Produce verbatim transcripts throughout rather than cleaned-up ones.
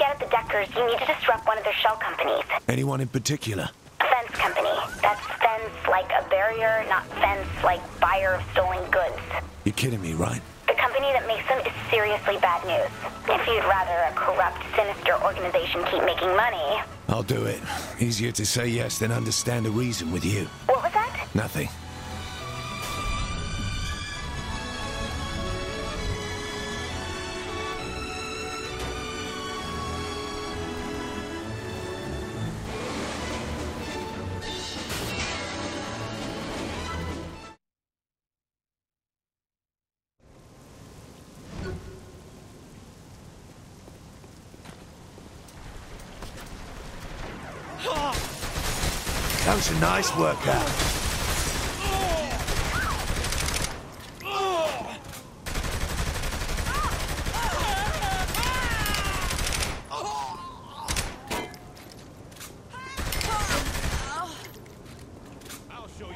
get at the Deckers, you need to disrupt one of their shell companies. Anyone in particular? A fence company. That's fence like a barrier, not fence like buyer of stolen goods. You're kidding me, right? The company that makes them is seriously bad news. If you'd rather a corrupt, sinister organization keep making money... I'll do it. Easier to say yes than understand a reason with you. What was that? Nothing. That was a nice workout. I'll show you.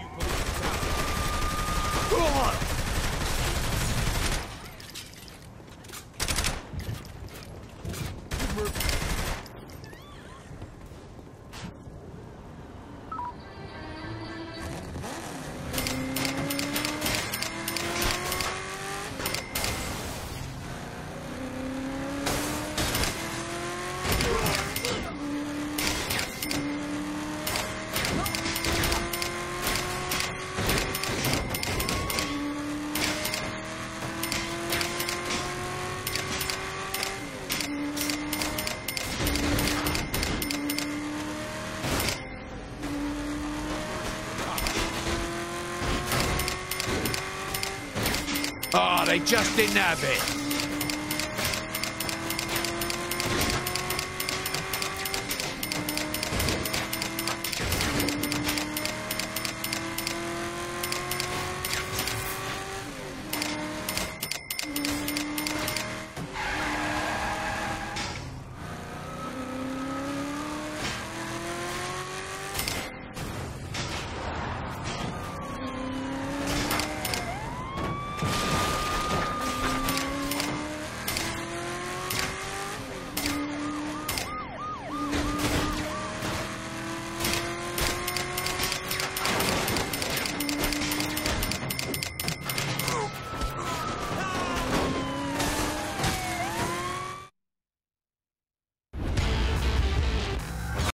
Oh, they just didn't have it.